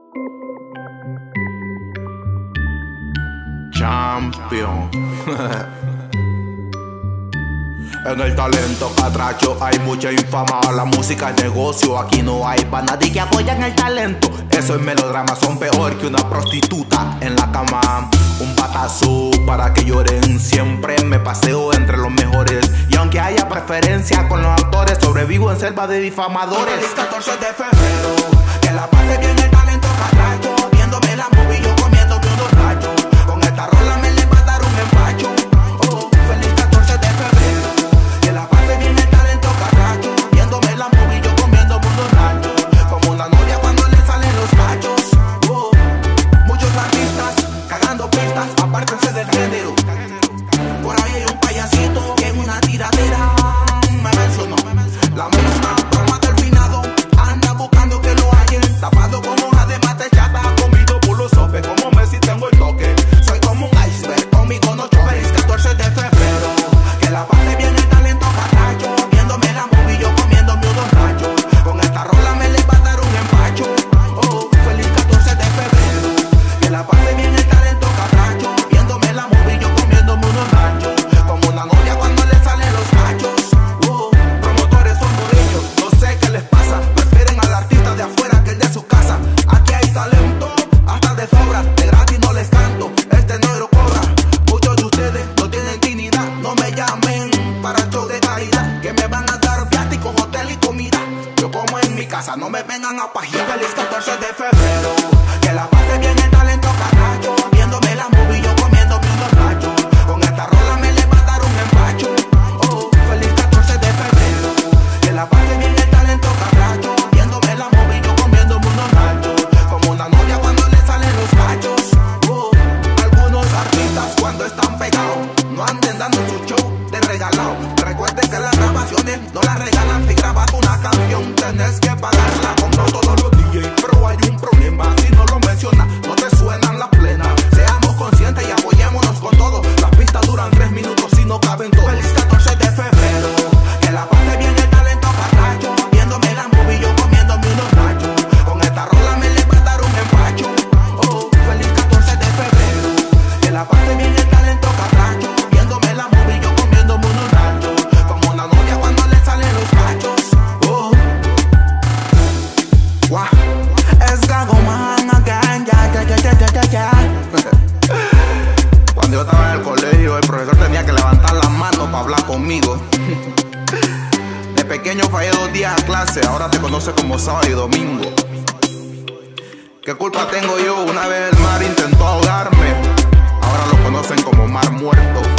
Champion. En el talento catracho hay mucha infama. La música es negocio, aquí no hay pa' nadie que apoyan el talento. Eso es melodrama, son peor que una prostituta en la cama. Un batazo para que lloren, siempre me paseo entre los mejores. Y aunque haya preferencia con los actores, sobrevivo en selva de difamadores. El 14 de febrero, que la pase bien el talento catracho. Viéndome la movie, yo comiéndome unos nachos. Con esta rola me le va a dar un empacho. Oh, feliz 14 de febrero. Que la pase bien el talento catracho. Viéndome la movie, yo comiéndome unos nachos. Como una novia cuando le salen los machos. Oh, muchos artistas cagando pistas, apártense del género. Por ahí hay un payasito que en una tiradera me mencionó la misma broma del finado. Anda buscando que lo hallen, tapado como hoja de mate chata, comido por los sopes. Como Messi tengo el toque, soy como un iceberg, conmigo no choque. Feliz 14 de febrero, que la pase bien el talento catracho. Viéndome la movie, yo comiéndome unos nachos. Con esta rola me le va a dar un empacho. Oh, feliz 14 de febrero, que la pase bien el talento catracho. Viéndome la movie, yo comiéndome unos nachos. Como una novia cuando le salen los machos. Oh, promotores son morillos, no sé qué les pasa. Prefieren al artista de afuera que el de su casa. Aquí hay talento, hasta de sobra. De gratis no les canto, este negro cobra. Muchos de ustedes no tienen dignidad. No me llamen para show de caridad, que me van a dar viáticos, hotel y comida. Yo como en mi casa, no me vengan a pajear. Feliz 14 de febrero, que la pase bien el talento catracho. Viéndome la movie, yo comiéndome unos nachos. Con esta rola me le va a dar un empacho. Oh, feliz 14 de febrero, que la pase bien el talento catracho. Viéndome la movie, yo comiéndome unos nachos. Como una novia cuando le salen los machos. Oh, algunos artistas cuando están pegados no anden dando su show de regalado. Recuerden que las grabaciones no las regalan. Si grabas una canción tenés que pagarla. Como todos los DJs, pero hay un problema. Si no lo mencionas, no te suenan las plenas. Seamos conscientes y apoyémonos con todo. Las pistas duran 3 minutos y no caben todos. Feliz 14 de febrero, que la pase bien el talento catracho. Viéndome la movie, yo comiéndome unos nachos. Con esta rola me le va a dar un empacho. Oh, feliz 14 de febrero, que la pase bien el talento catracho. Viéndome la movie, yo comiéndome unos nachos. Como una novia cuando le salen los machos. Oh, wow, es Gago Man again, ya. Cuando yo estaba en el colegio, el profesor tenía que levantar la mano para hablar conmigo. De pequeño fallé 2 días a clase, ahora te conoce como sábado y domingo. ¿Qué culpa tengo yo? Una vez el mar intentó ahogarme, ahora lo conocen como mar muerto.